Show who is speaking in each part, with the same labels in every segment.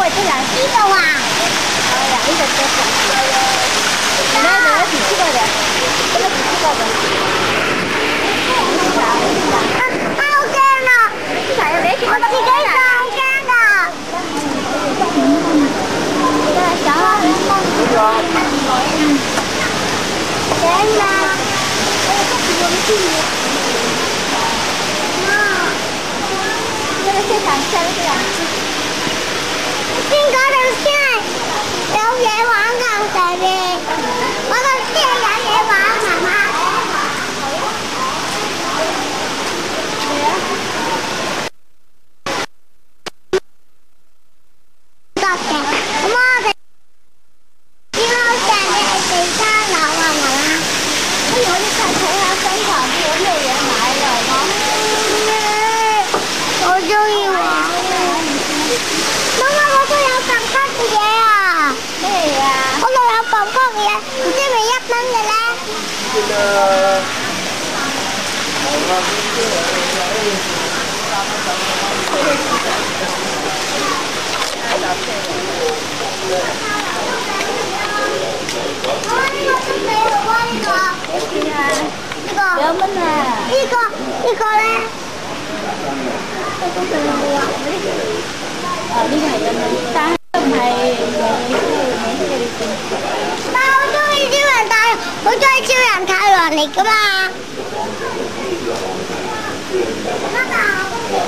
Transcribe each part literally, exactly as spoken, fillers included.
Speaker 1: 位这两呢個啊？係啊，呢個最貴。而家就一條七個嘅，一條七個嘅。啊！好驚啊！我自己上驚㗎。想啊！驚啊！非常香這樣子。邊個度先有嘢玩㗎上邊？我度先有嘢玩，媽媽。得嘅，咁我哋點解上邊係第三樓啊，媽媽？不如我哋再睇下商場有咩嘢買㗎，我我中意玩。媽媽，我都有感覺嘅嘢啊！咩嘢啊？我度有感覺嘅嘢，唔知咪一蚊嘅咧？知啦。啊！呢個都幾好啊！呢個幾錢啊？呢個兩蚊啊！呢個呢個咧？都都係兩蚊。啊！呢個係兩蚊，但係都唔係美美式嘅店。但係我中意超人太，我中意超人太郎嚟㗎嘛。媽媽，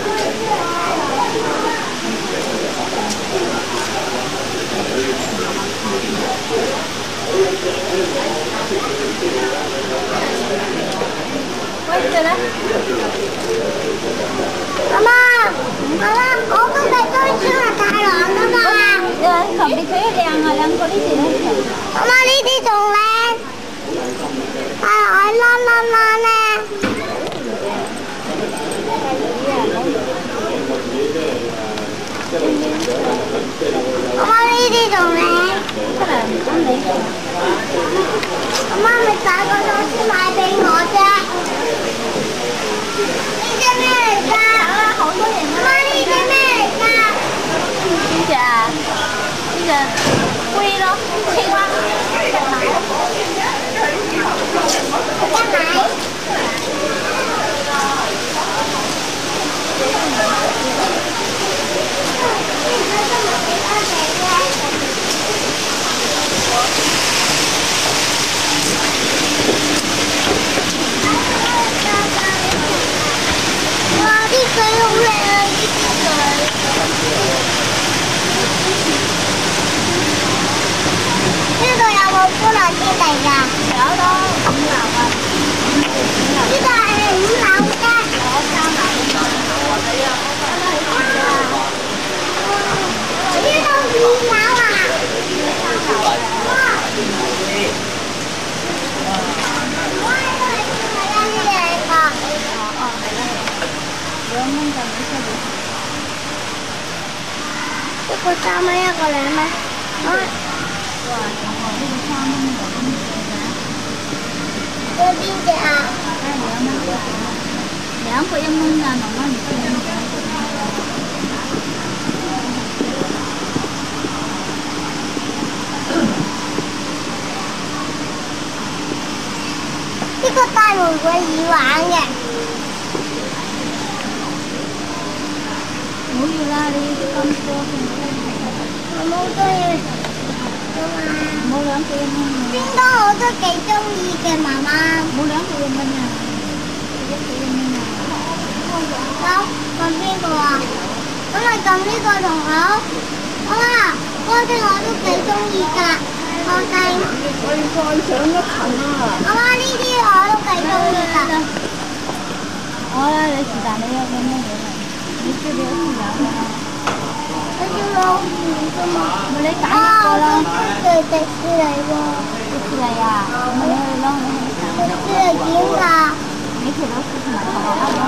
Speaker 1: 喂，這呢？媽媽，媽媽，我都係中意超人太郎㗎嘛。誒，特別佢一靚啊，兩個呢啲咧。媽媽呢啲仲靚，係愛啦啦啦咧。媽媽呢啲仲靚，真係唔中意。媽媽咪打個鐘先買俾我啫。呢隻咩嚟㗎？好多人。媽媽呢隻咩嚟㗎？呢隻啊，呢隻龜咯，青蛙。我得買。哇！啲水好靚啊！呢啲水。呢度有冇歡樂天地㗎？有咯，五樓啊。呢個係五樓啫。我三樓。呢度二樓啊。哇！我喺度係睇緊呢兩個。哦哦，係啦。兩蚊就冇出嚟。一個三蚊，一個兩蚊。哇！呢個三蚊兩蚊嘅。有邊隻啊？係兩蚊。兩個一蚊啊，兩蚊唔知點解。呢個大玫瑰耳環嘅。冇要啦，你要咁多我冇中意。冇兩個一蚊。邊個我都幾中意嘅，媽媽。冇兩個一蚊啊！一個一蚊啊！好，撳邊個啊？咁咪撳呢個同好。好啊，嗰啲我都幾中意㗎。我哋我要再上一層啊！媽媽呢啲我都幾中意㗎。好啦，你是但你有咁乜嘢嚟？你知唔知有時間啊？我要老鼠㗎嘛。咪你揀一個啦。去迪士尼喎。迪士尼啊？咁咪你去咯，你去揀。迪士尼點㗎？米奇老鼠同埋唐老鴨咯。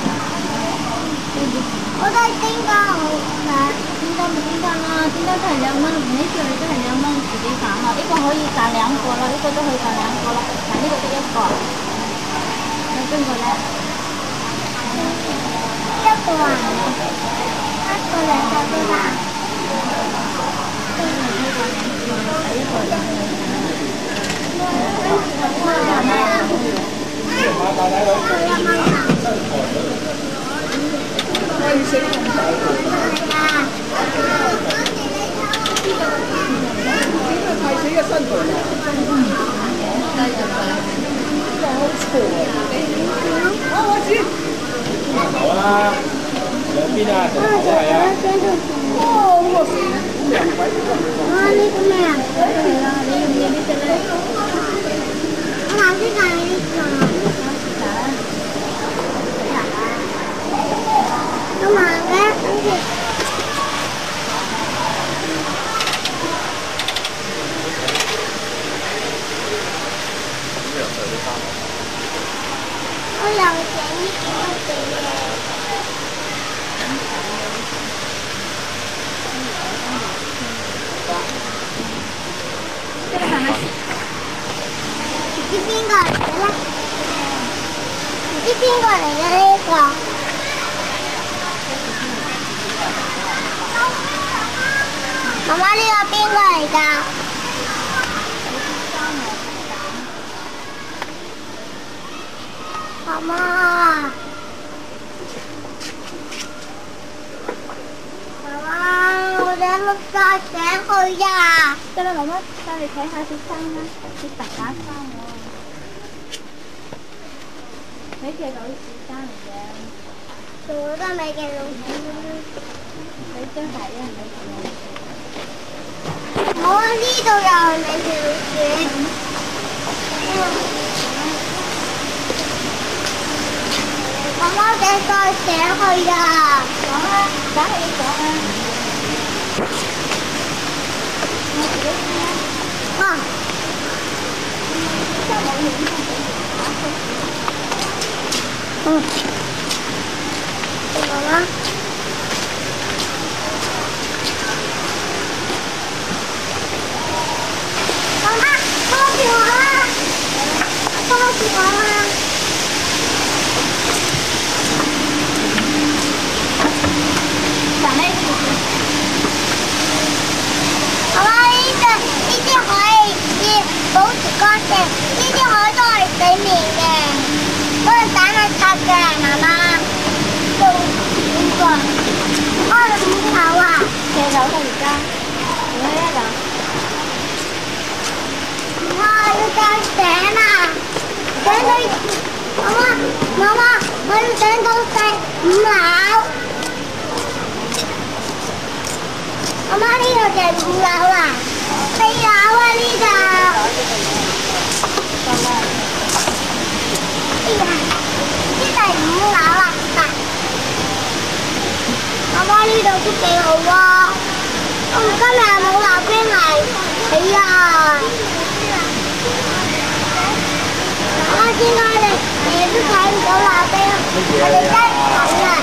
Speaker 1: 我都係叮當好嘅。叮當咪叮當啦，叮當都係兩蚊，呢條你都係兩蚊，自己揀啦。呢個可以揀兩個啦，呢個都可以揀兩個啦。但呢個得一個。有邊個咧？一個啊，一個兩個對吧？
Speaker 2: 好啊，兩邊啊，成日都係啊。哦，咁啊，兩位。
Speaker 1: 啊，呢個咩啊？係啊，你要唔要呢隻咧？我藍色揀呢個。咁慢嘅，跟住。我又整呢個嘅。唔知邊個嚟嘅咧？唔知邊個嚟嘅呢個？媽媽呢個邊個嚟㗎？媽媽，媽媽，我哋碌架醒去呀！得啦，媽媽帶你睇下啲衫啦，啲特假衫喎。美嘅老鼠衫嚟嘅，全部都係美嘅老鼠。你張大一係美嘅老鼠。我呢度又係美嘅老鼠。媽媽隻腳醒去呀！講啦，梗係要講啦。我自己先啦。啊！嗯。媽媽。媽媽，抱住我啦！抱住我啦！媽媽，呢隻呢啲海要保持乾淨，呢啲海都係洗面嘅，嗰個蛋係拆嘅，媽媽。做邊個？開五頭啊！幾樓啦而家？而家一樓。哇！要再醒啊！醒到媽媽，媽媽，我要醒到第五樓。媽媽呢度就係五樓啦，四樓啊呢度。哎呀，呢度係五樓啊！媽媽呢度都幾好喎，我今日冇溜冰嚟，哎呀！媽媽點解你你都睇唔到溜冰？我哋真係咁啊！